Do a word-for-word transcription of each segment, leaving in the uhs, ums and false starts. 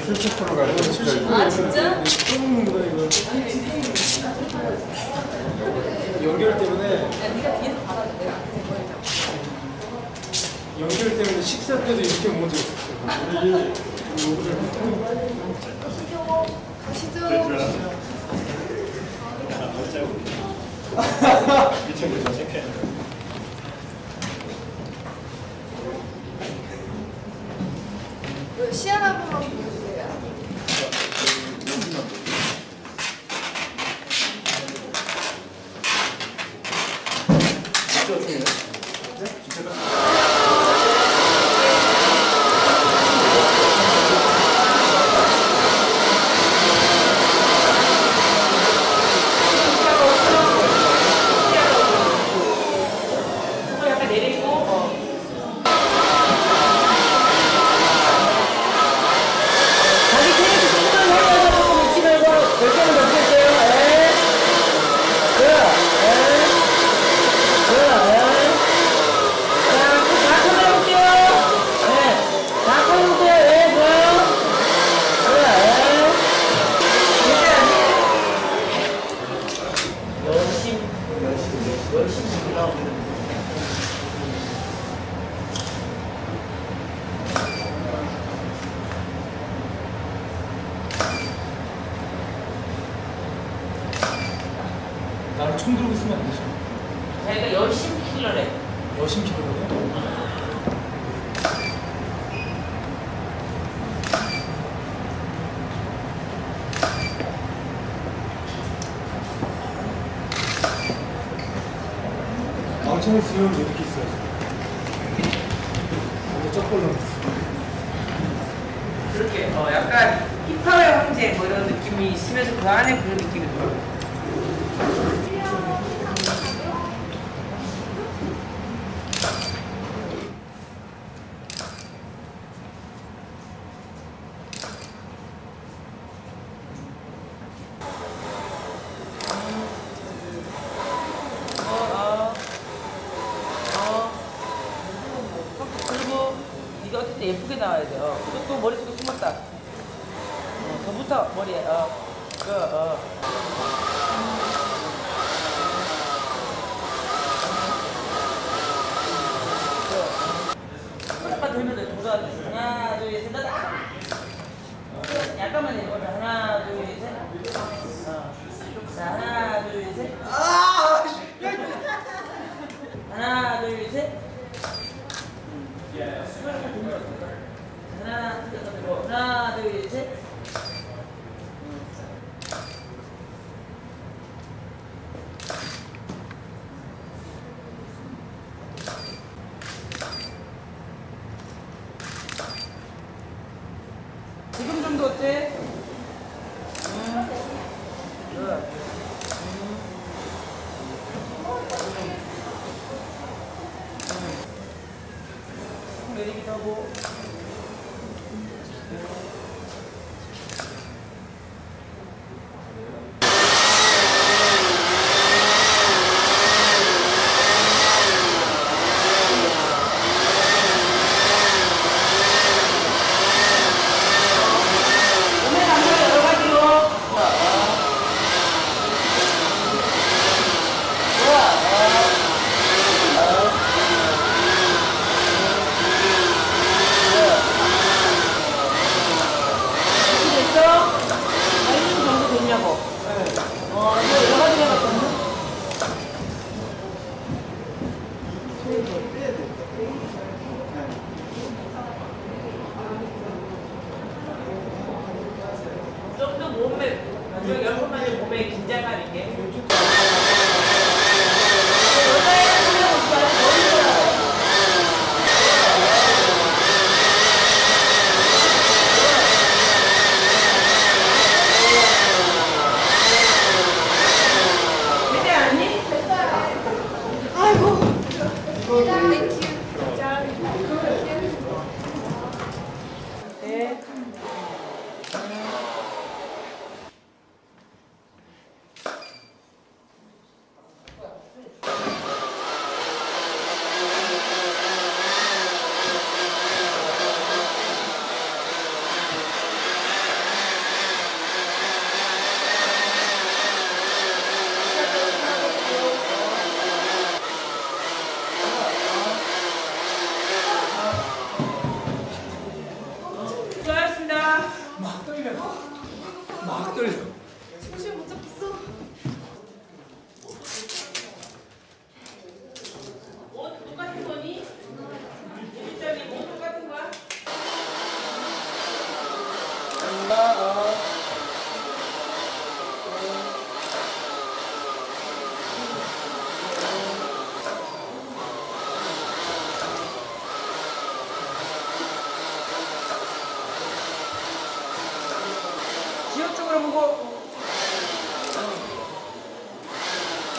칠십 퍼센트 가요. 아 진짜? 똥문다 이거. 연결 때문에. 야 네가 뒤에서 받아줘. 내가 연결 때문에 식사 때도 이렇게 못 먹었어요. 가시죠. 밑에부터 체크해. 시안 한 번만 보여주세요. 진짜 중요해. 진짜 나를 총 들고 있으면 안 되죠. 자기가 열심히 킬러래. 열심히 키우거든요. 망청을 쓰면 이렇게 있어야지. 완전 쩍벌로. 그렇게 어 약간 힙합의 황제 뭐 이런 느낌이 있으면서 그 안에 그런 느낌이 들어요. 이게 어쨌든 예쁘게 나와야 돼. 어. 그것도 머리 속에 숨었다. 어, 더 붙어, 머리에. 어. 그, 어. 손가락 들면 돼. 도전. 하나, 둘, 셋, 넷. 약간만 내려보자. 하나, 둘, 셋. 어. 자, 하나, 둘, 셋. 아! 하나, 둘, 셋. 하나, 하나, 둘, 셋. 지금 정도 어때? 응. 좋아. 내리기도 하고.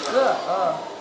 그, 어.